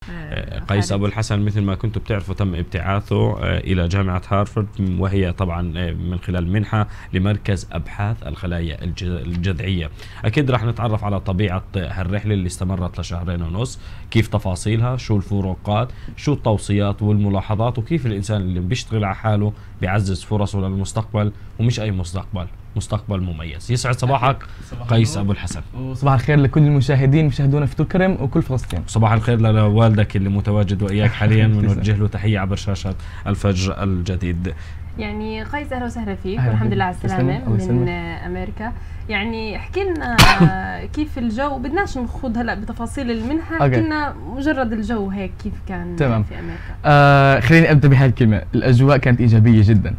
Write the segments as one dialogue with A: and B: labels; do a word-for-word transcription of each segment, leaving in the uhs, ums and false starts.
A: قيس أبو الحسن مثل ما كنتم بتعرفوا تم ابتعاثه إلى جامعة هارفارد، وهي طبعا من خلال منحة لمركز أبحاث الخلايا الجذعية. أكيد راح نتعرف على طبيعة هالرحلة اللي استمرت لشهرين ونص، كيف تفاصيلها، شو الفروقات، شو التوصيات والملاحظات، وكيف الإنسان اللي بيشتغل على حاله بيعزز فرصه للمستقبل، ومش أي مستقبل، مستقبل مميز. يسعد صباحك قيس أبو الحسن.
B: وصباح الخير لكل المشاهدين مشاهدونا في طول كرم وكل فلسطين.
A: صباح الخير لوالدك اللي متواجد وإياك حاليا، بنوجه له تحية عبر شاشة الفجر الجديد.
C: يعني قيس أهلا وسهلا فيك، والحمد لله على السلامة من أمريكا. يعني احكي لنا كيف الجو، بدناش نخوض هلا بتفاصيل المنحة، احكي لنا مجرد الجو هيك كيف كان
B: تمام.
C: في أمريكا.
B: آه خليني أبدأ بهاي الكلمة، الأجواء كانت إيجابية جدا.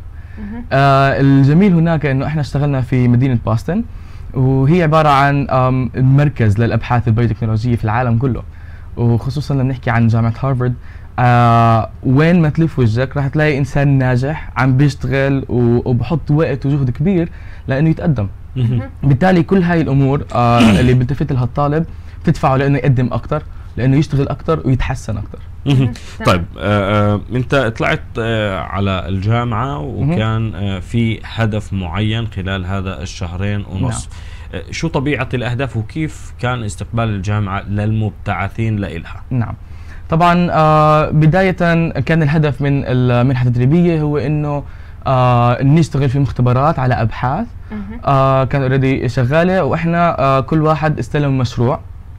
B: آه الجميل هناك انه احنا اشتغلنا في مدينة بوسطن، وهي عبارة عن مركز للابحاث البيوتكنولوجية في العالم كله، وخصوصا لما نحكي عن جامعة هارفارد. آه وين ما تلف وجهك راح تلاقي انسان ناجح عم بيشتغل وبحط وقت وجهد كبير لانه يتقدم. بالتالي كل هاي الامور آه اللي بتلفت لها الطالب بتدفعه لانه يقدم اكثر، لانه يشتغل اكثر ويتحسن اكثر.
A: طيب آه آه انت طلعت آه على الجامعة وكان آه في هدف معين خلال هذا الشهرين ونص. نعم. آه شو طبيعة الاهداف وكيف كان استقبال الجامعة للمبتعثين لإلها؟
B: نعم طبعا آه بداية كان الهدف من المنحة التدريبية هو انه آه نشتغل في مختبرات على ابحاث آه كانت اوريدي شغالة، واحنا آه كل واحد استلم مشروع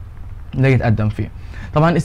B: ليتقدم فيه. طبعا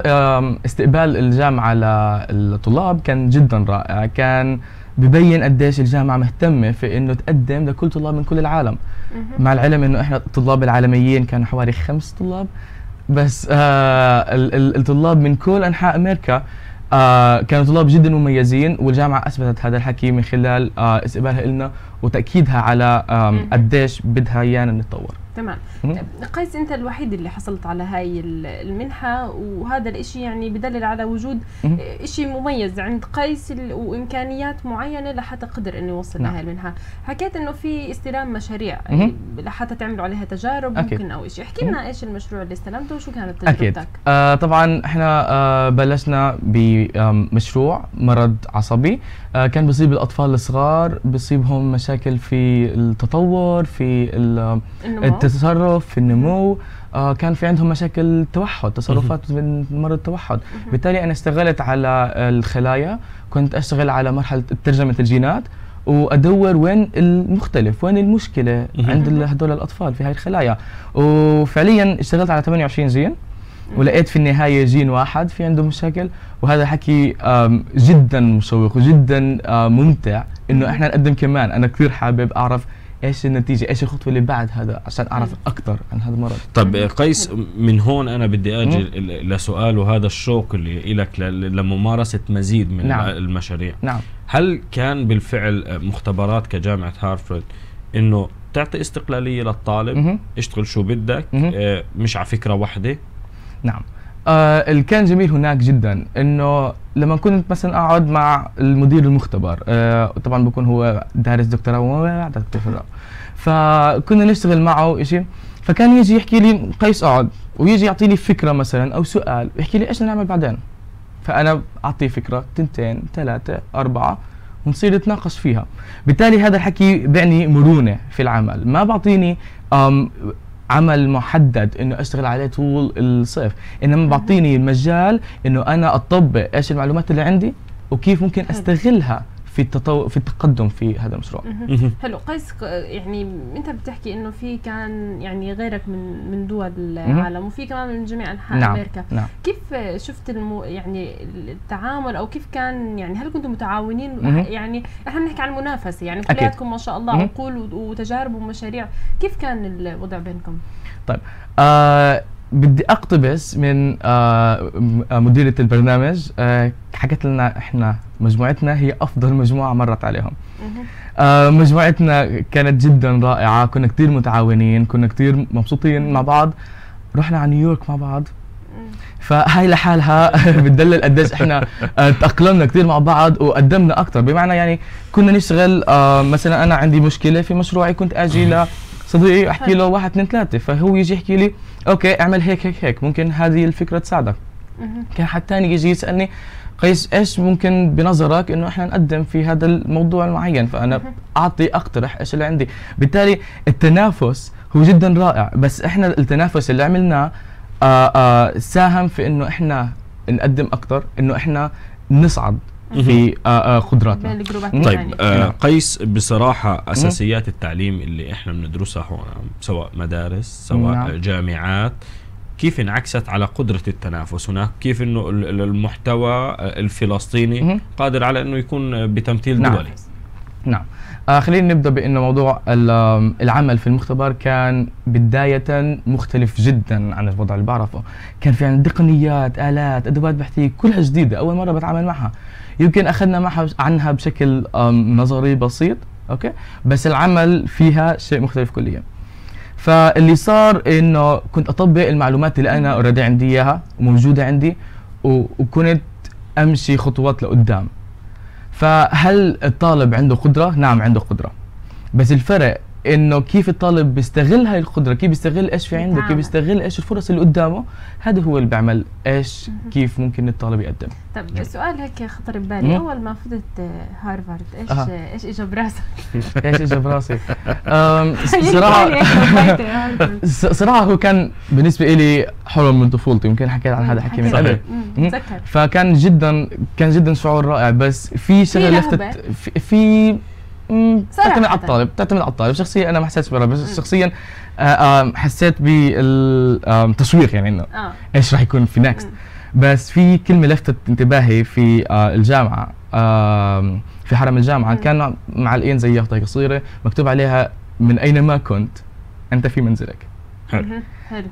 B: استقبال الجامعة للطلاب كان جدا رائع، كان ببين قديش الجامعة مهتمة في انه تقدم لكل طلاب من كل العالم. مع العلم انه احنا الطلاب العالميين كانوا حوالي خمس طلاب بس، آه الطلاب من كل انحاء امريكا آه كانوا طلاب جدا مميزين، والجامعة اثبتت هذا الحكي من خلال آه استقبالها لنا وتأكيدها على آه قديش بدها ايانا نتطور.
C: تمام. قيس انت الوحيد اللي حصلت على هاي المنحة، وهذا الاشي يعني بدلل على وجود اشي مميز عند قيس وامكانيات معينة لحتى قدر انه يوصل نعم. لهاي المنحة. حكيت انه في استلام مشاريع لحتى تعملوا عليها تجارب أكيد. ممكن او اشي، احكي لنا ايش المشروع اللي استلمته وشو كانت تجربتك؟
B: أكيد. آه طبعا احنا آه بلشنا بمشروع مرض عصبي آه كان بيصيب الاطفال الصغار، بيصيبهم مشاكل في التطور، في التصرف، في النمو. آه كان في عندهم مشاكل توحد، تصرفات من مرض التوحد. بالتالي انا اشتغلت على الخلايا، كنت اشتغل على مرحله ترجمه الجينات وادور وين المختلف، وين المشكله عند هدول الاطفال في هاي الخلايا. وفعليا اشتغلت على ثمانية وعشرين جين ولقيت في النهايه جين واحد في عنده مشاكل، وهذا الحكي جدا مشوق وجدا ممتع انه احنا نقدم كمان. انا كثير حابب اعرف ايش النتيجه، ايش الخطوه اللي بعد هذا عشان اعرف اكثر عن هذا المرض.
A: طب قيس، من هون انا بدي اجي لسؤال، وهذا الشوق اللي لك لممارسه مزيد من نعم. المشاريع.
B: نعم.
A: هل كان بالفعل مختبرات كجامعه هارفارد انه تعطي استقلاليه للطالب مم. اشتغل شو بدك اه مش على فكره واحده؟
B: نعم. آه اللي كان جميل هناك جدا انه لما كنت مثلا اقعد مع المدير المختبر، آه طبعا بكون هو دارس دكتوراه وما بعد دكتوراه، فكنا نشتغل معه شيء، فكان يجي يحكي لي قيس اقعد، ويجي يعطيني فكره مثلا او سؤال ويحكي لي ايش بدنا نعمل بعدين، فانا اعطيه فكره تنتين ثلاثه اربعه ونصير نتناقش فيها. بالتالي هذا الحكي بيعني مرونه في العمل، ما بعطيني عمل محدد انه اشتغل عليه طول الصيف، انما بعطيني المجال انه انا اطبق ايش المعلومات اللي عندي وكيف ممكن استغلها في التطور في التقدم في هذا المشروع.
C: حلو. قيس، يعني انت بتحكي انه في كان يعني غيرك من من دول العالم وفي كمان من جميع انحاء
B: نعم.
C: امريكا.
B: نعم.
C: كيف شفت المو يعني التعامل، او كيف كان يعني هل كنتم متعاونين؟ مم. يعني احنا بنحكي عن المنافسه، يعني كلياتكم ما شاء الله عقول وتجارب ومشاريع، كيف كان الوضع بينكم؟
B: طيب آه بدي اقتبس من آه مديرة البرنامج، آه حكت لنا احنا مجموعتنا هي افضل مجموعة مرت عليهم. آه مجموعتنا كانت جدا رائعة، كنا كثير متعاونين، كنا كثير مبسوطين مع بعض، رحنا على نيويورك مع بعض، فهاي لحالها بتدلل قديش احنا آه تأقلمنا كثير مع بعض وقدمنا اكثر. بمعنى يعني كنا نشتغل آه مثلا انا عندي مشكلة في مشروعي، كنت اجي ل صديقي احكي له واحد اثنين ثلاثة، فهو يجي يحكي لي اوكي اعمل هيك هيك هيك، ممكن هذه الفكرة تساعدك. كان حد ثاني يجي يسالني قيس ايش ممكن بنظرك انه احنا نقدم في هذا الموضوع المعين، فانا اعطي اقترح ايش اللي عندي. بالتالي التنافس هو جدا رائع، بس احنا التنافس اللي عملناه آآ آآ ساهم في انه احنا نقدم اكثر، انه احنا نصعد في آآ قدراتنا.
A: طيب آه قيس، بصراحة أساسيات التعليم اللي إحنا بندرسها هون سواء مدارس سواء نعم. جامعات، كيف انعكست على قدرة التنافس هناك؟ كيف إنه المحتوى الفلسطيني قادر على إنه يكون بتمثيل
B: نعم.
A: دولي؟
B: نعم. آه خلينا نبدأ بأنه موضوع العمل في المختبر كان بداية مختلف جدا عن الوضع اللي بعرفه. كان في عندنا تقنيات، آلات، أدوات بحثية كلها جديدة، أول مرة بتعامل معها. يمكن أخذنا معها عنها بشكل نظري بسيط، أوكي، بس العمل فيها شيء مختلف كليا. فاللي صار إنه كنت أطبق المعلومات اللي أنا أوريدي عندي إياها وموجودة عندي، وكنت أمشي خطوات لقدام. فهل الطالب عنده قدرة؟ نعم عنده قدرة، بس الفرق انه كيف الطالب بيستغل هاي القدرة، كيف بيستغل ايش في عنده، كيف بيستغل ايش الفرص اللي قدامه، هذا هو اللي بيعمل ايش كيف ممكن الطالب يقدم.
C: طب سؤال هيك خطر ببالي، اول ما فتت هارفارد ايش أه. ايش اجى براسك؟
B: ايش اجى براسي؟ صراحة صراحة هو كان بالنسبة لي حلم من طفولتي، يمكن حكيت عن هذا حكي من قبل. فكان جدا كان جدا شعور رائع، بس في شغله لفتت في, في تعتمد على الطالب تعتمد على الطالب شخصيا انا ما حسيتش برا، بس شخصيا حسيت بالتشويق، يعني انه آه. ايش راح يكون في نكست. بس في كلمه لفتت انتباهي في الجامعه، في حرم الجامعه مم. كان معلقين زي يافطه قصيره مكتوب عليها من اينما كنت انت في منزلك.
A: حلو
C: حلو.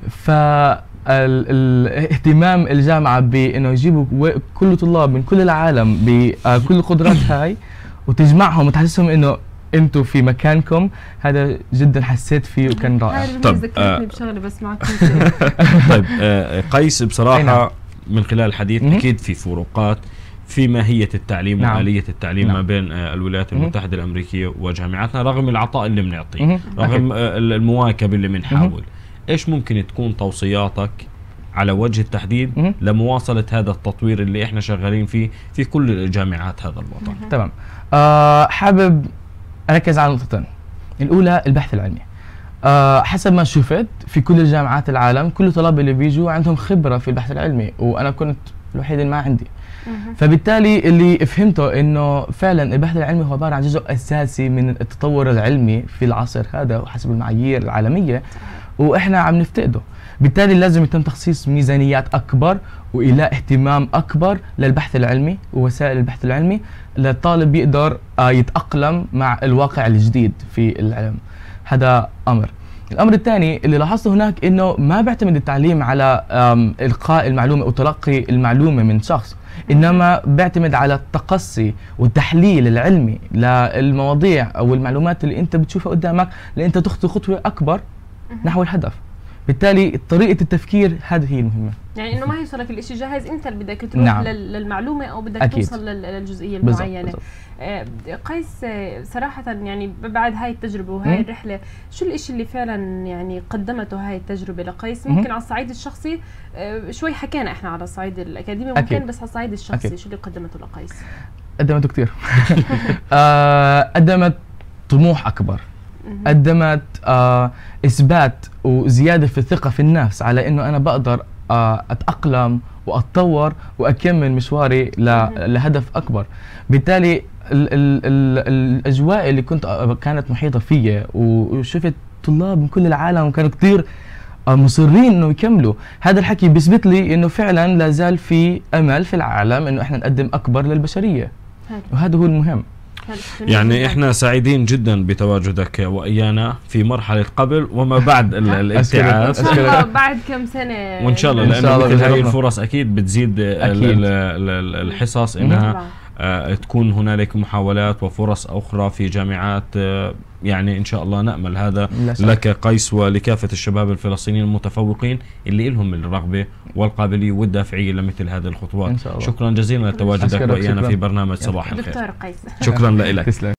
B: فالاهتمام الجامعه بانه يجيبوا كل طلاب من كل العالم بكل القدرات هاي وتجمعهم وتحسسهم انه انتم في مكانكم، هذا جدا حسيت فيه وكان رائع.
C: طيب ذكرتني بشغله بس معك.
A: طيب آه قيس، بصراحه من خلال الحديث اكيد في فروقات في ماهيه التعليم نعم. وآلية التعليم نعم. ما بين آه الولايات المتحده الامريكيه وجامعاتنا، رغم العطاء اللي بنعطيه، رغم آه المواكبه اللي بنحاول. ايش ممكن تكون توصياتك على وجه التحديد لمواصله هذا التطوير اللي احنا شغالين فيه في كل جامعات هذا الوطن؟
B: تمام. أه حابب اركز على نقطتين. الاولى البحث العلمي. أه حسب ما شفت في كل جامعات العالم كل الطلاب اللي بيجوا عندهم خبره في البحث العلمي، وانا كنت الوحيد اللي ما عندي. فبالتالي اللي فهمته انه فعلا البحث العلمي هو عباره عن جزء اساسي من التطور العلمي في العصر هذا وحسب المعايير العالميه، واحنا عم نفتقده. بالتالي لازم يتم تخصيص ميزانيات اكبر والى اهتمام اكبر للبحث العلمي ووسائل البحث العلمي للطالب يقدر يتاقلم مع الواقع الجديد في العلم. هذا امر. الامر الثاني اللي لاحظته هناك انه ما بيعتمد التعليم على القاء المعلومه او تلقي المعلومه من شخص، انما بيعتمد على التقصي والتحليل العلمي للمواضيع او المعلومات اللي انت بتشوفها قدامك لانت تخطو خطوه اكبر نحو الهدف. بالتالي طريقه التفكير هذه هي المهمه،
C: يعني انه ما يوصلك الشيء جاهز، انت اللي بدك تروح نعم. للمعلومه او بدك أكيد. توصل للجزئيه المعينه. بالزبط. آه قيس، صراحه يعني بعد هاي التجربه وهاي الرحله، شو الشيء اللي فعلا يعني قدمته هاي التجربه لقيس؟ ممكن على الصعيد الشخصي آه شوي حكينا احنا على الصعيد الاكاديمي ممكن أكيد. بس على الصعيد الشخصي أكيد. شو اللي قدمته لقيس؟
B: قدمته كثير. آه قدمت طموح اكبر، قدمت آه اثبات وزياده في الثقه في النفس على انه انا بقدر آه اتاقلم واتطور واكمل مشواري لهدف اكبر. بالتالي ال ال ال الاجواء اللي كنت كانت محيطه فيا وشفت طلاب من كل العالم وكانوا كثير آه مصرين انه يكملوا، هذا الحكي بيثبت لي انه فعلا لا زال في امل في العالم انه احنا نقدم اكبر للبشريه، وهذا هو المهم.
A: يعني احنا سعيدين جدا بتواجدك وإيانا في مرحلة قبل وما بعد الابتعاث
C: بعد كم سنة،
A: وإن شاء الله لأنه مثل هذه الفرص أكيد بتزيد أكيد. الحصص إنها آه تكون هنالك محاولات وفرص أخرى في جامعات، آه يعني إن شاء الله نأمل هذا لك قيس ولكافة الشباب الفلسطينيين المتفوقين اللي لهم الرغبة والقابلية والدافعية لمثل هذه الخطوات. شكرا جزيلا لتواجدك وإيانا في برنامج صباح الخير.
C: دكتور قيس
A: شكرا لك.